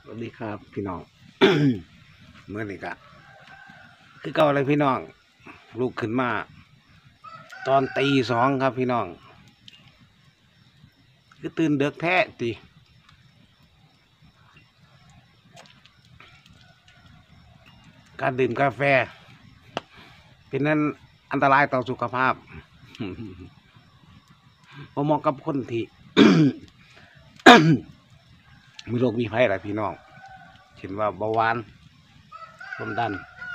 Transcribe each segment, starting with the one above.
วัสดีครับพี่น้อง เมื่อนี้กะคือเก่าเลยพี่น้องลูกขึ้นมาตอนตีสองครับพี่น้องคือตื่นเด็กแท้ตีการดื่มกาแฟเป็นนั้นอันตรายต่อสุขภาพ ผมเหมาะกับคนที่ มีโรคมีภัยอะไรพี่น้องเช่นว่าเบาหวานความดัน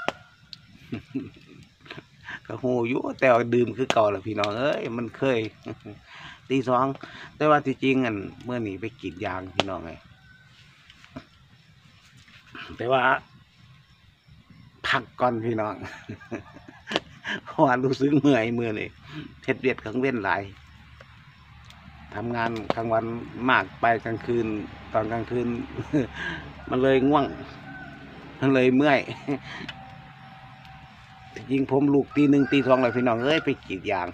ก็หูอยู่แต่ว่าดื่มคือเก่าแหละพี่น้องเอ้ยมันเคย ตีสองแต่ว่าที่จริงอันเมื่อนี้ไปกรีดยางพี่น้องไงแต่ว่าพักก่อนพี่น้อง เพราะว่ารู้สึกเมื่อยมือนี่เฮ็ดเวียดกลางเว้นหลายทำงานกลางวันมากไปกลางคืนตอนกลางคืน มันเลยง่วงมันเลยเมื่อย จริงผมลูกตีหนึ่งตีสองเลยพี่น้องเอ้ยไปกรีดยาง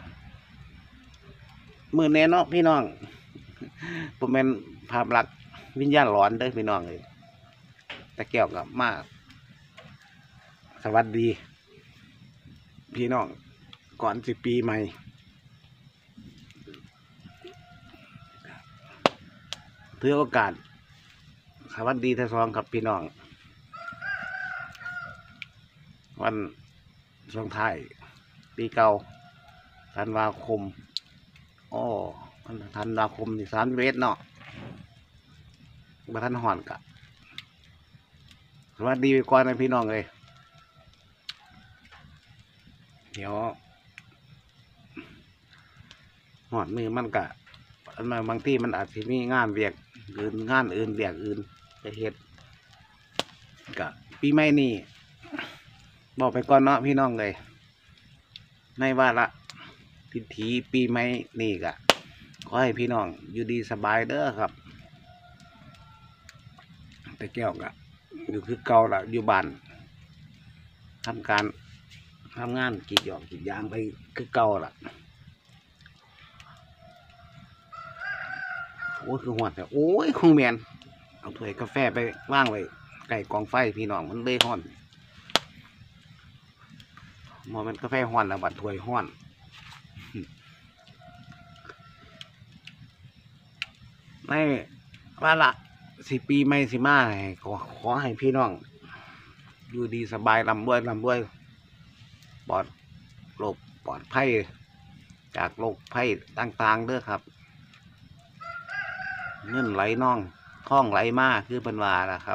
มือแน่เนาะพี่น้องผมเป็นภาพลักษณ์วิญญาณหลอนเด้อพี่น้องเลยตะแก้วกับมาสวัสดีพี่น้องก่อนสิปีใหม่ถือโอกาสสวัสดีทั้งสองกับพี่น้องวันส่งท้ายปีเก่าธันวาคมอ๋อธันวาคมนี่31เนาะมาทันหอนกะสวัสดีไปก่อนนะพี่น้องเลยเดี๋ยวหอดมือมันกะบางที่มันอาจจะมีงานเวียกอื่นงานอื่นเวียกอื่นจะเฮ็ดกะปีใหม่นี่บอกไปก่อนเนาะพี่น้องเลยในว่าละพิธีปีใหม่นี่กะขอให้พี่น้องอยู่ดีสบายเด้อครับแต่แก้วกะอยู่คือเก่าละอยู่บ้านทำงานกรีดยางไปคือเก่าละโอ้ยคือหัวแต่โอ้ยคงแมนเอาถ้วยกาแฟไปว่างไว้ไก่กองไฟพี่น้องมันเลยห้อนมอมันกาแฟห้อนแล้วบัดถ้วยห้อนในว่าละ10 ปีไม่สิมาขอให้พี่น้องอยู่ดีสบายร่ำรวยปลอดโรคปลอดภัยจากโรคภัยต่างๆเด้อครับเงินไหลน่องท่องไหลมาคือเป็นวาล่ะครับ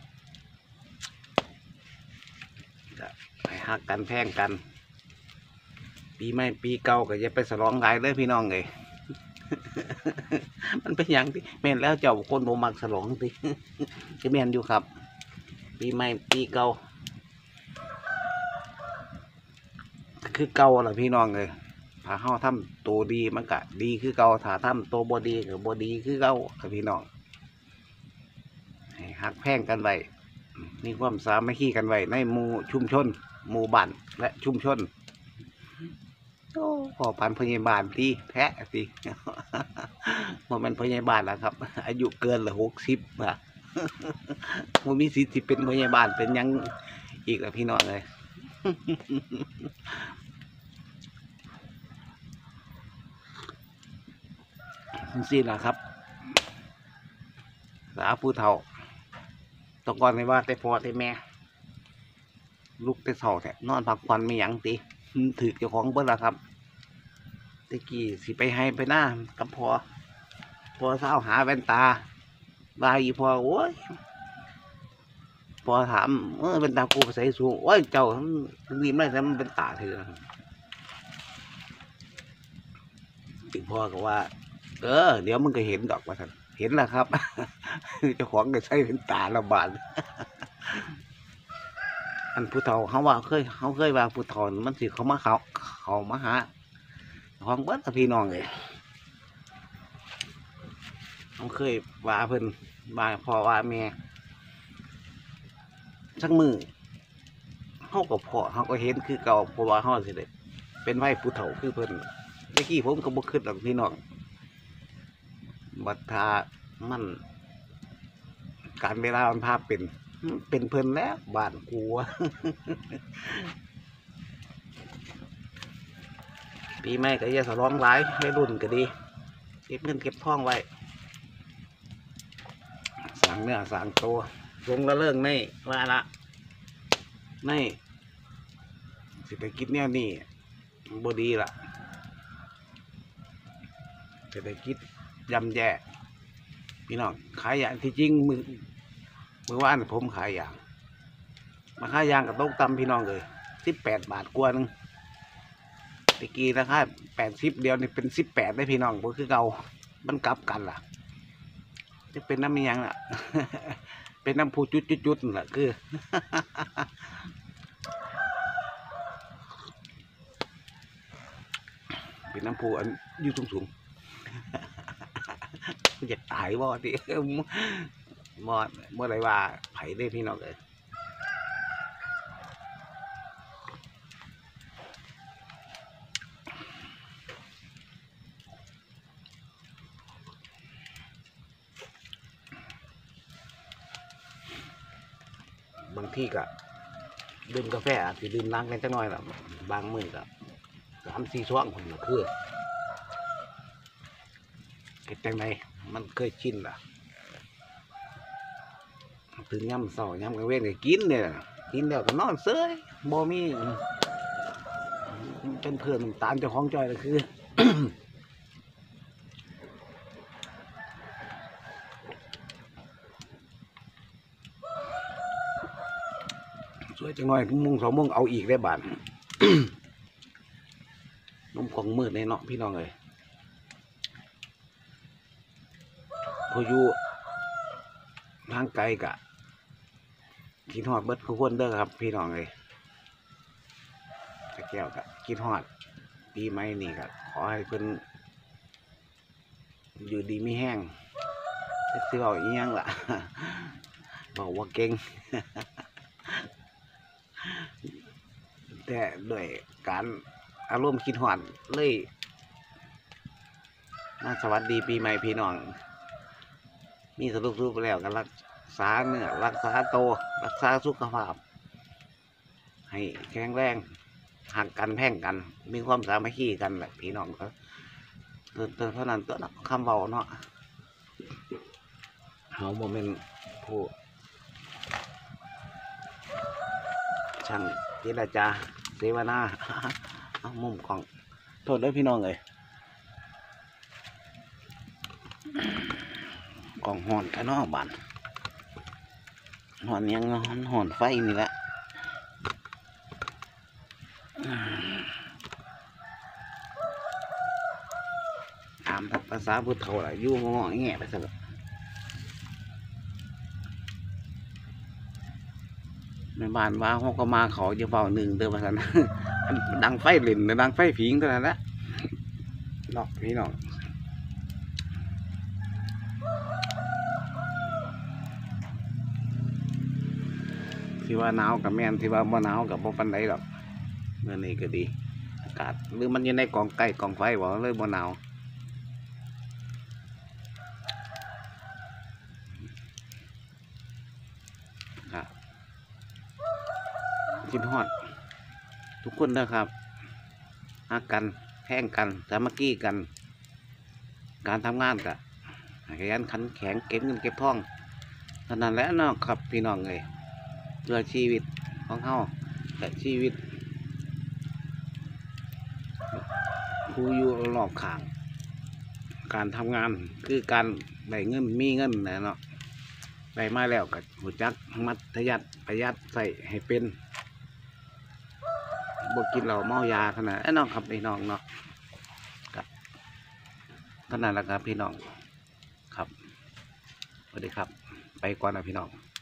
ไปหักกันแพงกันปีใหม่ปีเก่าก็อย่าไปฉลองหลายเลยพี่น้องเลย มันเป็นอย่างที่แม่นแล้วเจ้าคนโบมักฉลองสิจะแม่นอยู่ครับปีใหม่ปีเก่าคือเก่าล่ะพี่น้องเลยถ้าเฮาทำตัวดีมันก็ดีคือเก่าถ้าทำตัวบ่ดีก็บ่ดีคือเก่าครับพี่น้องให้หักแพงกันไว้มีความสามัคคีกันไว้ในหมู่ชุมชนหมู่บ้านและชุมชนโอ้พอพันพยาบาลที่แท้สิ มันเป็นพยาบาลแล้วครับ อายุเกินละ60อ่ะ มันมีสิทธิ์เป็นพยาบาลเป็นยังอีกอ่ะพี่น้องเลย นี่แหละครับสาผู้เฒ่าต้องก่อนไม่ว่าแต่พ่อแต่แม่ลูกแต่เฒ่าแท้นอนพักผ่อนไม่หยังติถือเจ้าของเบิ้ลละครับตะกี้สิไปให้ไปหน้ากับพอเศร้าหาแว่นตาบายอีพอโอ้ยพอถามเป็นตากูใส่สูงโอ้ยเจ้ารีบได้แต่มันเป็นตาเธอถึงพ่อก็ว่าเดี๋ยวมึงก็เห็นดอกว่าท่านเห็นแล้วครับ เจ้าของก็ใช้เป็นตาละบาด อันผู้เฒ่าเขาเคยว่าผู้เฒ่ามันสิเขามาหาของเบิ้ลพี่น้องเลยเขาเคยว่าเพิ่นว่าพ่อว่าแม่สักมือเขาก็พ่อเขาก็เห็นคือเก่าเพราะว่าเขาสิเลยเป็นไหวผู้เฒ่าคือเพิ่นเมื่อกี้ผมก็บ่คิดหรอกพี่น้องบัดทามันการเวลามันพาเป็นเพิ่นแล้วบ้านกู ปีใหม่ก็อย่าสร้องหลายให้รุ่นก็ดีเก็บเงินเก็บทองไว้สั่งเนื้อสั่งตัวลงละเรื่องในว่าละในเศรษฐกิจเนี่ยนี่บ่ดีล่ะเศรษฐกิจย่ำแย่พี่น้องขายอย่างที่จริงมือว่านผมขายอย่างมาขายอย่างกับต้มตำพี่น้องเลย18 บาทกว่านึงตะกี้ราคา80เดียวนี่เป็น18ได้พี่น้องบ่คือเก่ามันกลับกันล่ะจะเป็นน้ำมียังล่ะ เป็นน้ำผู้จุดๆล่ะคือ เป็นน้ำผู้อันอยู่สูงๆ อยากตายบ่ดิ บ่ได้ว่าไผได้พี่น้องเลยบางที่ก็ดื่มกาแฟอาจจะดื่มล้างกันจังหน่อยล่ะบางมื้อก็3-4 ช่วงคนละคือเก็บจังไดมันเคยชินล่ะตื่นย่ำเช้าย่ำกลางเว้นก็กินเนี่ยกินแล้วก็นอนเซ้ยบ่มีเป็นเพื่อนตามเจ้าของจอยก็คือ สวยจังหน่อยมุ่ง2 โมงเอาอีกได้บาท นมของมืดในเนาะพี่น้องเลยพออยู่ทางไกลกะกินฮอดเบิดทุกคนเด้อครับพี่น้องเลยตะแก้วกะกินฮอดปีใหม่นี่กะขอให้เพิ่นอยู่ดีมีแห้งจะซื้อเอาอีหยังล่ะ บอกว่าเก่ง แต่ด้วยการอารมณ์คิดฮอดเลยมาสวัสดีปีใหม่พี่น้องมีสรุปแล้วกันรักษาเนื้อรักษาโตรักษาสุขภาพให้แข็งแรงหักกันแพ่งกันมีความสามัคคีกันแหละพี่น้องก็เท่านั้นตัวคำเบาเนาะเฮาโมเมนต์ผู้ช่างเจรจาเสวนา เอามุมของโทษด้วยพี่น้องเลยกองหอนข้างนอกบ้านหอนยังหอนไฟนี่แหละตามภาษาพุทธเถาแหละยู่งอแง่ไปซะในบ้านว่าเขาก็มาเขาจะเฝ้าหนึ่งเดิมมาสัน ดังไฟเล่นดังไฟผิงเท่านั้นแหละเนาะพี่น้องที่ว่าหนาวกับแม่นที่ว่าบ่หนาวกับบ่ปันใดหรอกเมื่อนี้ก็ดีอากาศหรือมันอยู่ในกองไก่กองไฟบอกเลยบ่หนาวครับกินฮอดทุกคนนะครับฮักกันแข่งกันสามัคคีกันการทำงานกะขยันขันแข็งเก็บเงินเก็บทองเท่านั้นแหละเนาะครับพี่น้องเลยเพื่อชีวิตของเฮาและชีวิตผู้อยู่รอบข้างการทำงานคือการได้เงินมีเงินนะเนาะได้มาแล้วก็หูจักมัธยัติประหยัดใส่ให้เป็นบ่กินเหล้าเมายาขนาดน้องครับพี่น้องเนาะครับขนาดละครับพี่น้องครับสวัสดีครับไปก่อนนะพี่น้อง